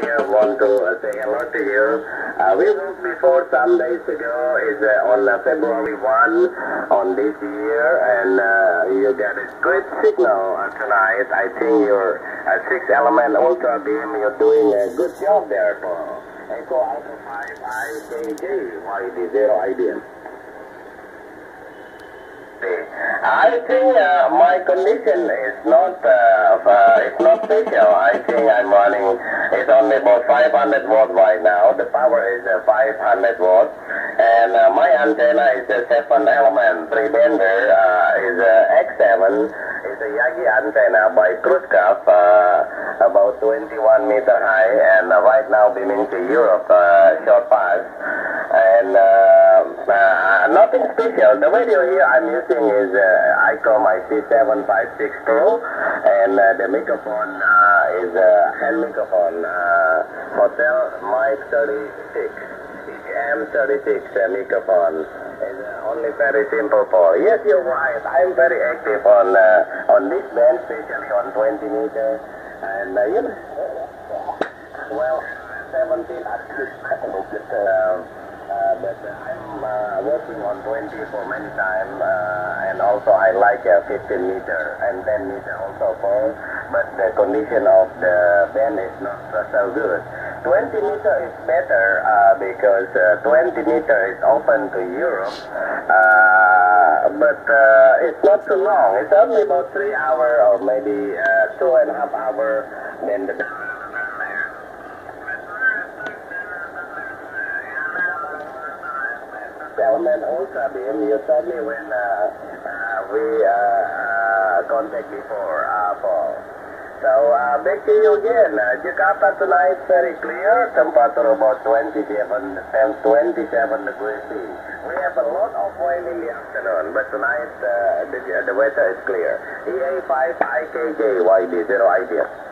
here want to say hello to you. We worked before some days ago, is on February 1 on this year, and you got a great signal tonight. I think your 6-element ultra beam, you're doing a good job there for Echo Alpha 5 IKG YD0 IBM. I think my condition is not it's not special. I think I'm running, it's only about 500 volts right now. The power is 500 volts, and my antenna is a 7-element 3-bender, is X7. It's a Yagi antenna by Khrushchev, about 21 meter high, and right now beaming to Europe, short pass, and nothing special. The radio here I'm using is ICOM IC756 Pro, and the microphone is hand microphone, Hotel Mic 36, EM36 microphone. Is only very simple for. Yes, you're right. I'm very active on this band, especially on 20 meter, and you know, well, 17 at least. But I'm working on 20 for many times, and also I like 15 meter and 10 meter also for, but the condition of the band is not so good. 20 meter is better because 20 meter is open to Europe, but it's not too long. It's only about 3 hours or maybe 2.5 hours. Then the element ultra beam, you told me when we contact before, Paul. So back to you again. Jakarta tonight very clear. Temperature about 27 degrees C. We have a lot of wind in the afternoon, but tonight the weather is clear. EA5 IKJ YD0 IBM.